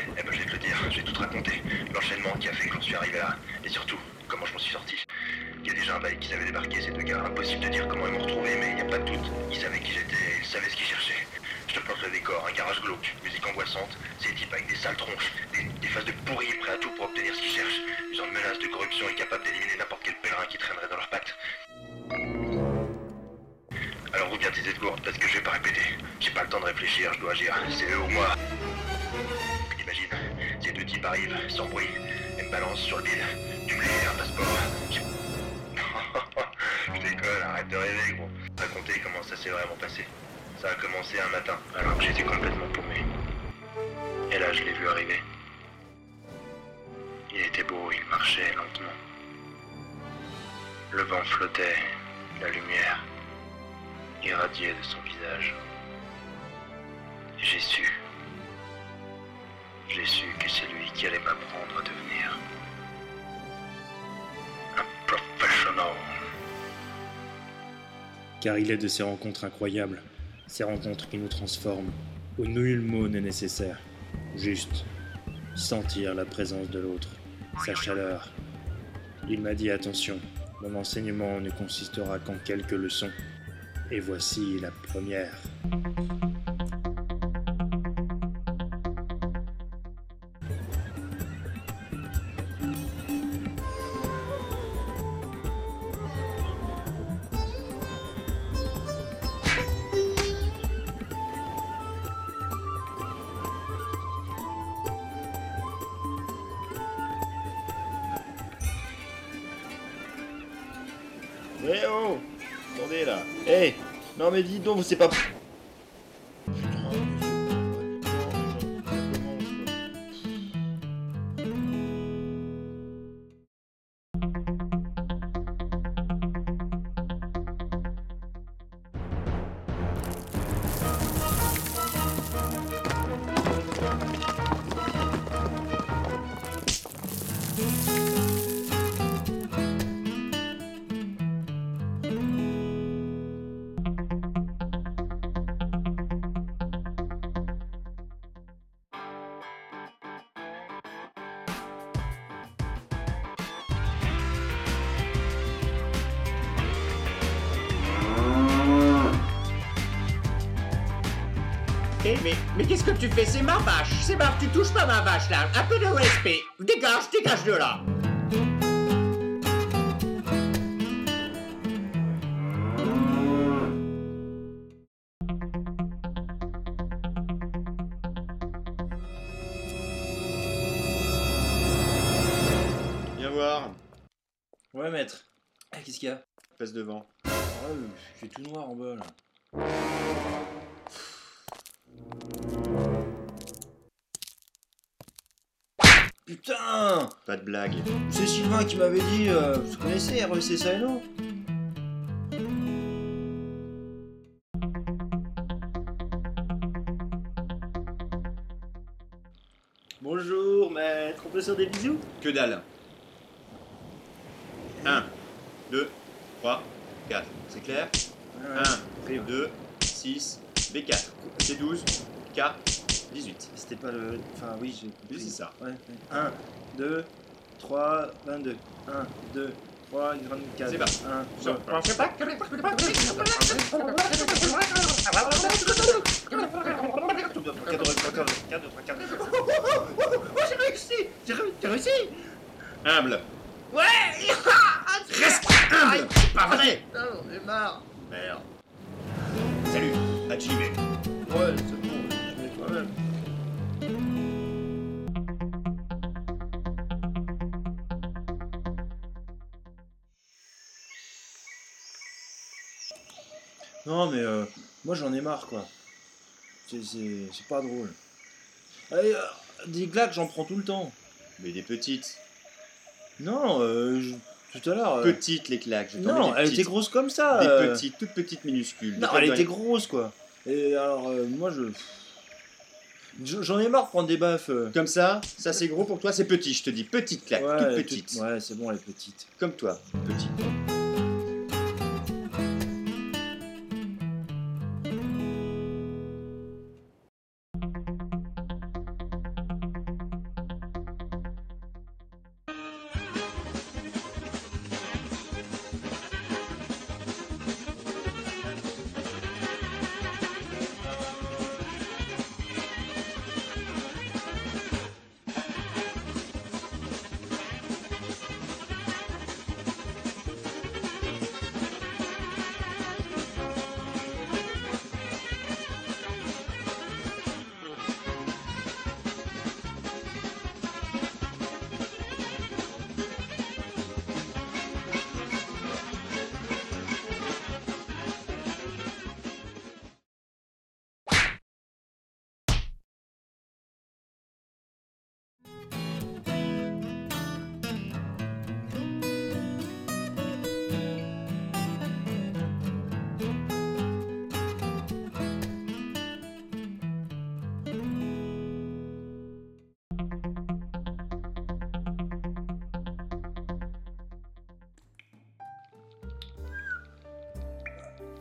Eh ben je vais te le dire, je vais tout te raconter. L'enchaînement qui a fait que j'en suis arrivé là. Et surtout, comment je m'en suis sorti. Il y a déjà un bail qui savait débarquer, ces deux gars. Impossible de dire comment ils m'ont retrouvé, mais il n'y a pas de doute. Ils savaient qui j'étais, ils savaient ce qu'ils cherchaient. Je te plante le décor, un garage glauque, musique angoissante, ces types avec des sales tronches, des faces de pourris prêts à tout pour obtenir ce qu'ils cherchent. Des gens de menaces, de corruption et capables d'éliminer n'importe quel pèlerin qui traînerait dans leurs pattes. Alors roule bien tes de gourde, parce que je vais pas répéter. J'ai pas le temps de réfléchir, je dois agir. C'est eux ou moi. Imagine, ces deux types arrivent, sans bruit, et me balancent sur le bide. Du blé, un passeport. Je déconne, arrête de rêver, gros. Raconter comment ça s'est vraiment passé. Ça a commencé un matin, alors que j'étais complètement paumé. Et là, je l'ai vu arriver. Il était beau, il marchait lentement. Le vent flottait, la lumière irradiait de son visage. Et j'ai su que c'est lui qui allait m'apprendre à devenir un professionnel. Car il est de ces rencontres incroyables, ces rencontres qui nous transforment, où nul mot n'est nécessaire, juste sentir la présence de l'autre, sa chaleur. Il m'a dit attention, mon enseignement ne consistera qu'en quelques leçons. Et voici la première. Ouais oh, attendez là. Eh, non mais dis donc, c'est pas... Eh, mais qu'est-ce que tu fais? C'est ma vache! C'est ma... Tu touches pas ma vache, là! Un peu de respect! Dégage de là! Viens voir. Ouais maître. Qu'est-ce qu'il y a? Passe devant. Ouais, j'ai tout noir en bas là. Putain! Pas de blague. C'est Sylvain qui m'avait dit, vous connaissez REC Saeno? Bonjour maître, on peut se faire des bisous? Que dalle. 1, 2, 3, 4. C'est clair? 1, 2, 6, B4. C12, K, 18. C'était pas le... Enfin oui, j'ai compris. Oui, c'est ça. Ouais. 1, 2, 3, 22. 1, 2, 3, 24. C'est parti. 1, Sur. 4, j'ai réussi! J'ai réussi! Humble. Ouais! Reste humble. C'est pas vrai. Non, j'en ai marre! Merde. Salut. Hajime. Ouais, c'est bon, je mets toi-même. Non, mais moi j'en ai marre quoi. C'est pas drôle. Allez, des claques, j'en prends tout le temps. Mais des petites. Non, tout à l'heure. Petites les claques. Je t'en mets Non, des elle petites. était grosse comme ça. Des petites, toutes petites minuscules. Non, elle était grosse quoi. Et alors, moi j'en ai marre de prendre des baffes. Comme ça c'est gros pour toi, c'est petit, je te dis. Petite claque, Ouais, toute petite. ouais, c'est bon, elle est petite. Comme toi, petite.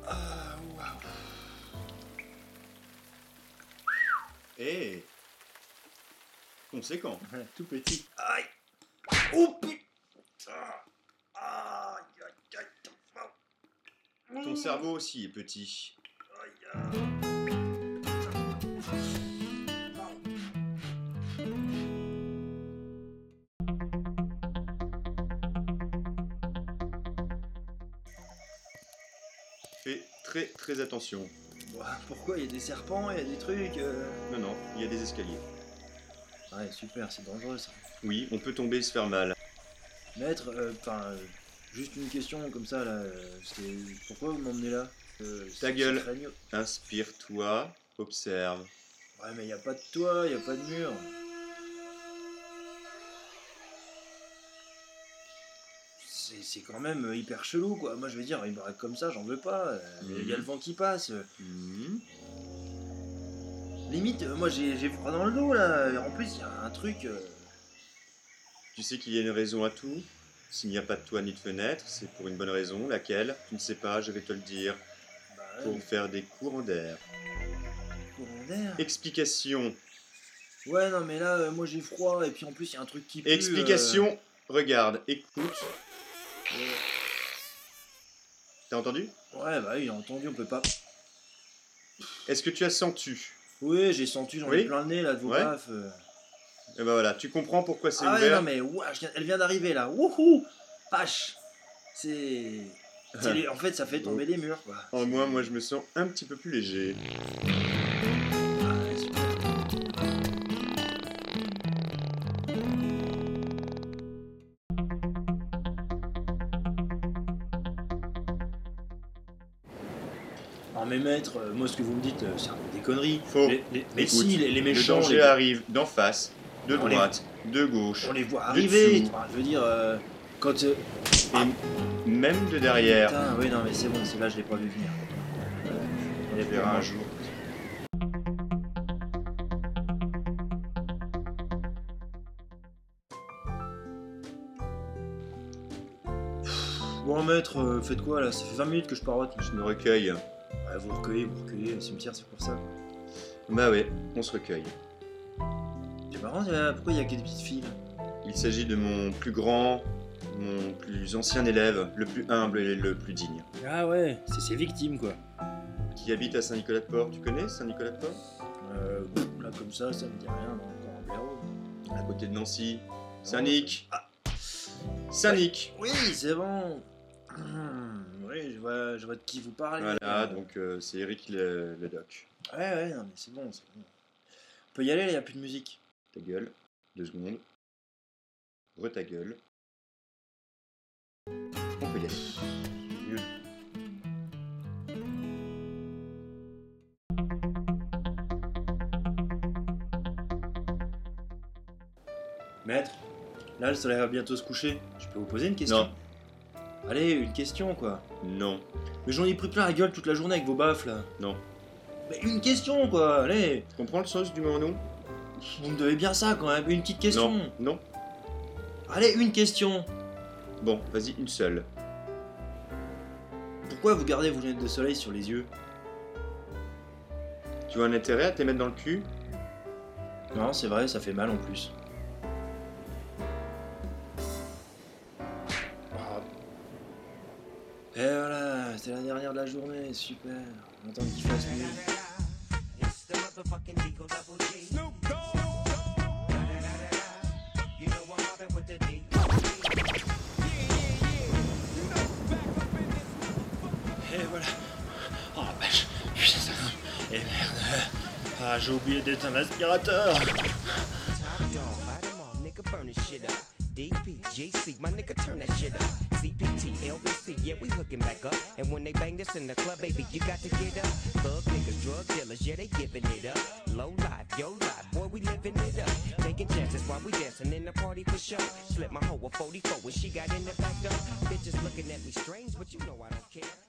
Ah, waouh. Eh, conséquent. Ouais, tout petit. Aïe. Oh putain. Aïe, aïe, aïe. Ton cerveau aussi est petit. Aïe, aïe. Fais très très attention. Ouah, pourquoi il y a des serpents, il y a des trucs Non, non, il y a des escaliers. Ouais, super, c'est dangereux ça. Oui, on peut tomber et se faire mal. Maître, juste une question comme ça là, c'est pourquoi vous m'emmenez là Ta gueule. Inspire-toi, observe. Ouais, mais y a pas de toit, y a pas de mur. C'est quand même hyper chelou quoi. Moi je veux dire, il me comme ça, j'en veux pas. Il y a le vent qui passe. Mhm. Limite, moi j'ai froid dans le dos là. Et en plus, il y a un truc. Tu sais qu'il y a une raison à tout. S'il n'y a pas de toit ni de fenêtre, c'est pour une bonne raison. Laquelle? Tu ne sais pas, je vais te le dire. Bah, Pour faire des courants d'air. courant d'air. Explication. Ouais, non, mais là, moi j'ai froid. Et puis en plus, il y a un truc qui pue. Explication. Regarde, écoute. T'as entendu? Ouais, bah oui, j'ai entendu, on peut pas. Est-ce que tu as senti? Oui, j'ai senti, j'en ai Oui. plein le nez là de vos Ouais. baffes. Et ben voilà, tu comprends pourquoi c'est Ah ouais, ouvert. non, mais ouah, elle vient d'arriver là. Wouhou! Vache! C'est. En fait, ça fait tomber les murs quoi. En moi je me sens un petit peu plus léger. Ah, ouais, super. Non mais maître, moi ce que vous me dites, c'est un peu des conneries. Faux. Mais Écoute, si, les Le méchants, danger arrive d'en face, de On les- droite, de gauche, on les voit de arriver. dessous. Enfin, je veux dire, quand... et même de derrière. Putain, oui, non mais c'est bon, celle-là je l'ai pas vu venir. On les verra un jour. Bon maître, faites quoi là? Ça fait 20 minutes que je parote. Je me recueille. Ouais, vous recueillez, le cimetière c'est pour ça. Bah ouais, on se recueille. C'est marrant, pourquoi il y a que des petites filles là? Il s'agit de mon plus grand, mon plus ancien élève, le plus humble et le plus digne. Ah ouais, c'est ses victimes quoi. Qui habite à Saint-Nicolas-de-Port. Tu connais Saint-Nicolas-de-Port? Là comme ça me dit rien, encore un blaireau. À côté de Nancy. Saint-Nic. Saint-Nic. Oui, c'est bon. Oui, je vois de qui vous parlez. Voilà, donc c'est Eric le doc. Ouais, non mais c'est bon, c'est bon. On peut y aller, là, il n'y a plus de musique. Ta gueule. 2 secondes. Ta gueule. On peut y aller. Maître, là le soleil va bientôt se coucher. Je peux vous poser une question? Non. Allez, une question quoi. Non. Mais j'en ai pris plein la gueule toute la journée avec vos baffes là. Non. Mais une question quoi, allez. Tu comprends le sens du mot non? Vous me devez bien ça quand même, une petite question. Non. Non. Allez, une question. Bon, vas-y, une seule. Pourquoi vous gardez vos lunettes de soleil sur les yeux? Tu as un intérêt à te les mettre dans le cul? Non, c'est vrai, ça fait mal en plus. Et voilà, c'est la dernière de la journée, super. On attend qu'il fasse nuit. Et voilà. Oh la vache. Putain. Et merde. Ah, j'ai oublié d'éteindre l'aspirateur. DPGC, my nigga, turn that shit up. CPT, LBC, yeah, we hooking back up. And when they bang this in the club, baby, you got to get up. Thug niggas, drug dealers, yeah, they giving it up. Low life, yo life, boy, we living it up. Taking chances while we dancing in the party for sure. Slip my hoe a 44 when she got in the back door. Bitches looking at me strange, but you know I don't care.